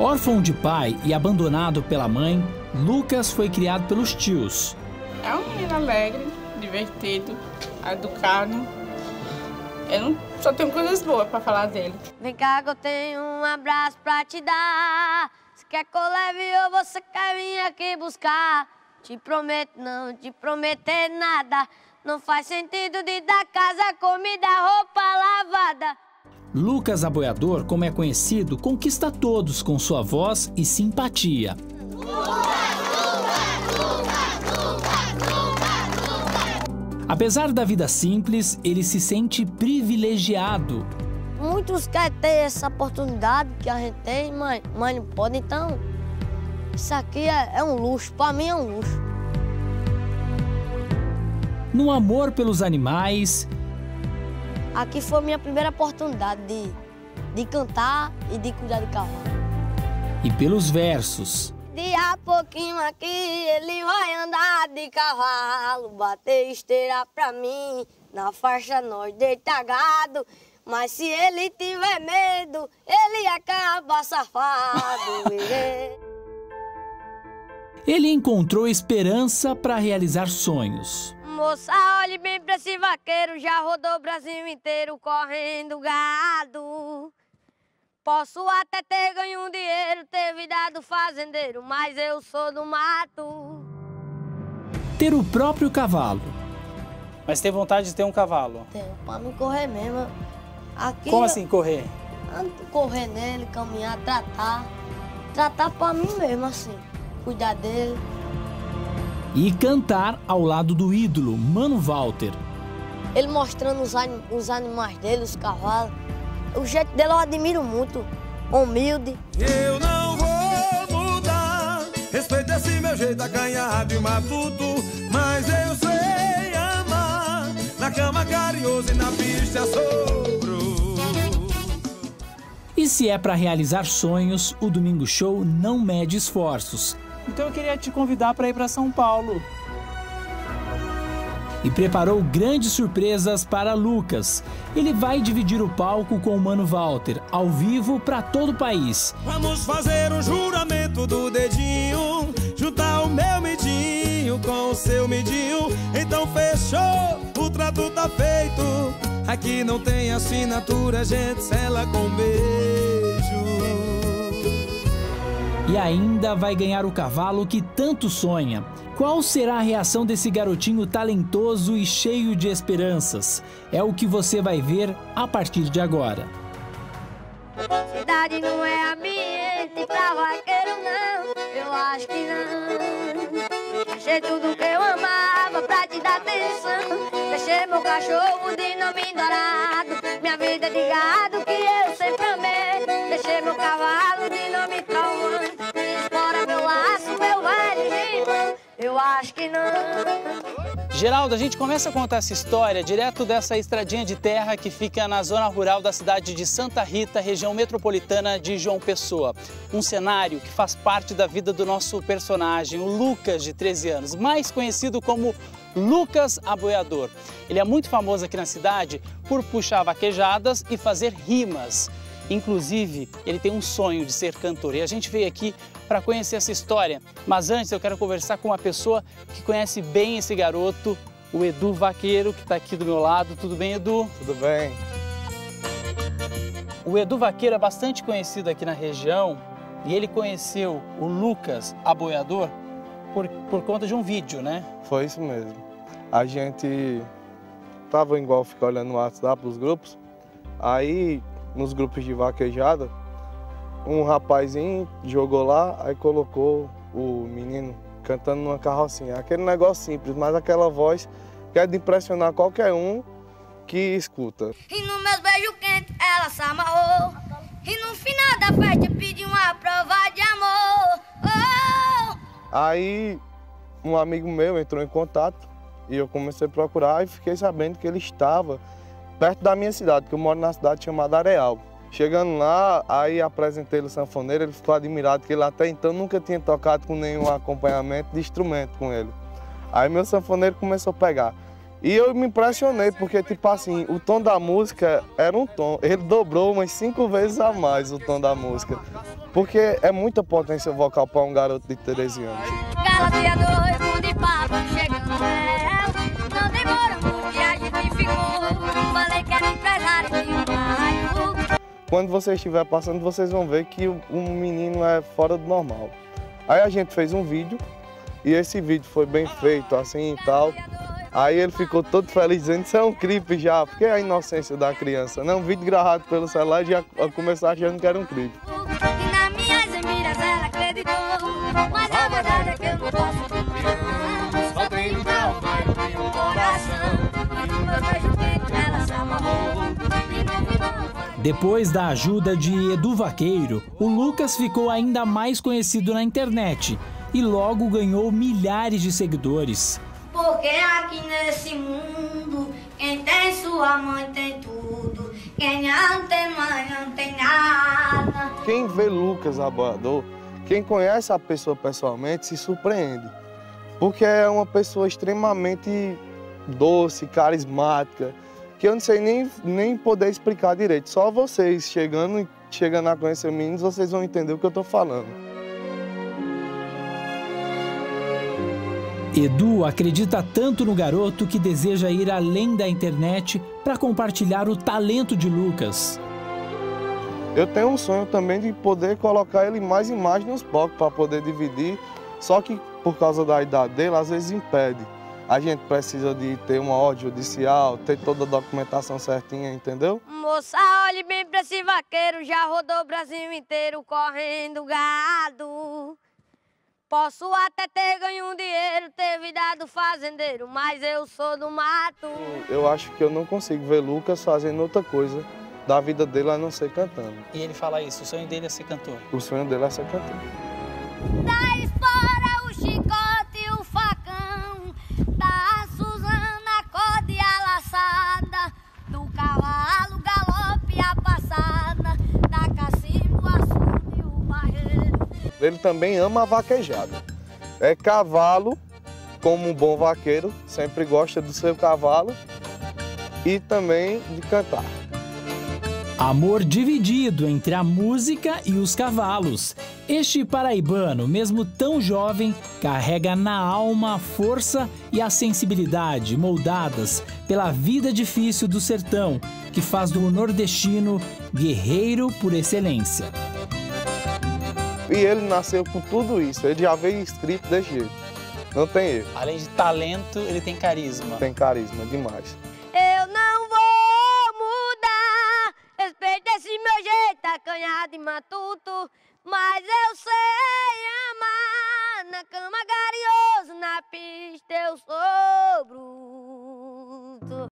Órfão de pai e abandonado pela mãe, Lucas foi criado pelos tios. É um menino alegre, divertido, educado. Eu só tenho coisas boas para falar dele. Vem cá que eu tenho um abraço pra te dar. Se quer que eu leve ou você quer vir aqui buscar? Te prometo não te prometer nada. Não faz sentido de dar casa, comida, roupa lavada. Lucas, a boiador, como é conhecido, conquista todos com sua voz e simpatia. Apesar da vida simples, ele se sente privilegiado. Muitos querem ter essa oportunidade que a gente tem, mas não pode, então isso aqui é um luxo, para mim é um luxo. No amor pelos animais, aqui foi minha primeira oportunidade de cantar e de cuidar de cavalo. E pelos versos. De a pouquinho aqui ele vai andar de cavalo, bater esteira pra mim, na faixa nós deita gado. Mas se ele tiver medo, ele acaba safado. Ele encontrou esperança para realizar sonhos. Moça, olhe bem pra esse vaqueiro, já rodou o Brasil inteiro correndo gado. Posso até ter ganho um dinheiro, ter vida do fazendeiro, mas eu sou do mato. Ter o próprio cavalo. Mas tem vontade de ter um cavalo? Tenho, pra me correr mesmo. Aqui, como assim correr? Correr nele, caminhar, tratar. Tratar pra mim mesmo, assim. Cuidar dele. E cantar ao lado do ídolo, Mano Walter. Ele mostrando os animais dele, os cavalos. O jeito dele eu admiro muito, humilde. Eu não vou mudar, respeito esse meu jeito acanhado e matuto, mas eu sei amar, na cama carinhoso e na pista sopro. E se é para realizar sonhos, o Domingo Show não mede esforços. Então eu queria te convidar para ir para São Paulo. E preparou grandes surpresas para Lucas. Ele vai dividir o palco com o Mano Walter, ao vivo para todo o país. Vamos fazer um juramento do dedinho, juntar o meu midinho com o seu midinho. Então fechou, o trato tá feito. Aqui não tem assinatura, a gente sela com beijo. E ainda vai ganhar o cavalo que tanto sonha. Qual será a reação desse garotinho talentoso e cheio de esperanças? É o que você vai ver a partir de agora. Cidade não é ambiente pra vaqueiro, não. Eu acho que não. Deixei tudo que eu amava pra te dar atenção. Deixei meu cachorro de nome dourado, minha vida de gado que eu sempre amei. Deixei meu cavalo de nome traumante, explora meu laço, meu velho irmão. Eu acho que não. Geraldo, a gente começa a contar essa história direto dessa estradinha de terra que fica na zona rural da cidade de Santa Rita, região metropolitana de João Pessoa. Um cenário que faz parte da vida do nosso personagem, o Lucas, de 13 anos, mais conhecido como Lucas, a boiador. Ele é muito famoso aqui na cidade por puxar vaquejadas e fazer rimas. Inclusive, ele tem um sonho de ser cantor e a gente veio aqui para conhecer essa história. Mas antes eu quero conversar com uma pessoa que conhece bem esse garoto, o Edu Vaqueiro, que está aqui do meu lado. Tudo bem, Edu? Tudo bem. O Edu Vaqueiro é bastante conhecido aqui na região e ele conheceu o Lucas, a boiador, por conta de um vídeo, né? Foi isso mesmo. A gente tava igual ficar olhando no WhatsApp os grupos, aí nos grupos de vaquejada, um rapazinho jogou lá, aí colocou o menino cantando numa carrocinha. Aquele negócio simples, mas aquela voz que é de impressionar qualquer um que escuta. E nos meus beijos quentes ela se amarrou, e no final da festa pediu uma prova de amor. Oh! Aí um amigo meu entrou em contato e eu comecei a procurar e fiquei sabendo que ele estava perto da minha cidade, que eu moro na cidade chamada Areal. Chegando lá, aí apresentei ele o sanfoneiro, ele ficou admirado, que ele até então nunca tinha tocado com nenhum acompanhamento de instrumento com ele. Aí meu sanfoneiro começou a pegar. E eu me impressionei, porque tipo assim, o tom da música era um tom, ele dobrou umas 5 vezes a mais o tom da música. Porque é muita potência vocal para um garoto de 13 anos. Galateador de papo chegando no céu. Não demora muito e a gente ficou. Falei que era empresário de um bairro. Quando você estiver passando, vocês vão ver que o menino é fora do normal. Aí a gente fez um vídeo, e esse vídeo foi bem feito, assim e tal. Aí ele ficou todo feliz, dizendo que isso é um clipe já, porque é a inocência da criança. Não, um vídeo gravado pelo celular e já começou achando que era um clipe. E nas minhas miras ela acreditou. Mas a verdade é que eu não posso confiar. Só tenho calma, eu tenho um coração. E no meu beijo quente ela se amarrou. Depois da ajuda de Edu Vaqueiro, o Lucas ficou ainda mais conhecido na internet e logo ganhou milhares de seguidores. Porque aqui nesse mundo, quem tem sua mãe tem tudo. Quem não tem mãe não tem nada. Quem vê Lucas Aboiador, quem conhece a pessoa pessoalmente, se surpreende. Porque é uma pessoa extremamente doce, carismática, que eu não sei nem poder explicar direito. Só vocês chegando a conhecer meninos, vocês vão entender o que eu estou falando. Edu acredita tanto no garoto que deseja ir além da internet para compartilhar o talento de Lucas. Eu tenho um sonho também de poder colocar ele mais e mais nos palcos para poder dividir, só que por causa da idade dele, às vezes impede. A gente precisa de ter uma ordem judicial, ter toda a documentação certinha, entendeu? Moça, olhe bem pra esse vaqueiro, já rodou o Brasil inteiro correndo gado. Posso até ter ganho um dinheiro, ter vida do fazendeiro, mas eu sou do mato. Eu acho que eu não consigo ver Lucas fazendo outra coisa da vida dele a não ser cantando. E ele fala isso, o sonho dele é ser cantor. O sonho dele é ser cantor. Da espora, o chicote e o facão, da Suzana, a corda e a laçada, do cavalo, galope e a passada, da cacimbo, a surda e o barreiro. Ele também ama a vaquejada. É cavalo, como um bom vaqueiro, sempre gosta do seu cavalo e também de cantar. Amor dividido entre a música e os cavalos. Este paraibano, mesmo tão jovem, carrega na alma a força e a sensibilidade moldadas pela vida difícil do sertão, que faz do nordestino guerreiro por excelência. E ele nasceu com tudo isso, ele já veio escrito desse jeito. Não tem erro. Além de talento, ele tem carisma. Tem carisma demais. Eu não vou mudar, respeito esse meu jeito acanhado e matuto, mas eu sei amar, na cama garioso, na pista eu sou bruto.